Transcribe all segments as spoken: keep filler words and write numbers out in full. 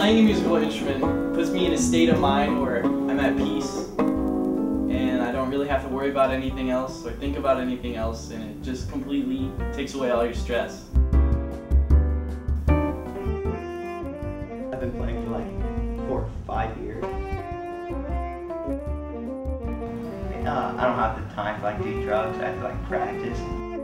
Playing a musical instrument puts me in a state of mind where I'm at peace and I don't really have to worry about anything else or think about anything else, and it just completely takes away all your stress. I've been playing for like four or five years. Uh, I don't have the time to like do drugs. I have to like practice.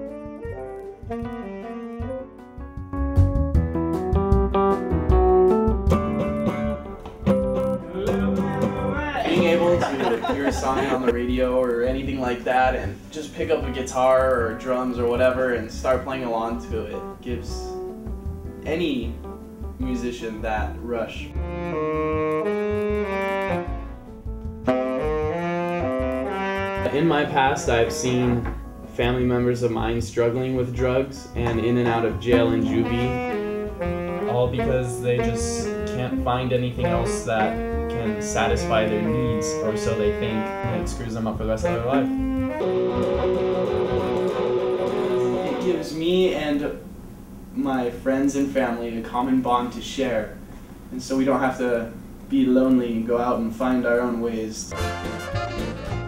Being able to hear a song on the radio or anything like that and just pick up a guitar or drums or whatever and start playing along to it gives any musician that rush. In my past, I've seen family members of mine struggling with drugs and in and out of jail and juvie, all because they just can't find anything else that can satisfy their needs, or so they think, and it screws them up for the rest of their life. It gives me and my friends and family a common bond to share, and so we don't have to be lonely and go out and find our own ways.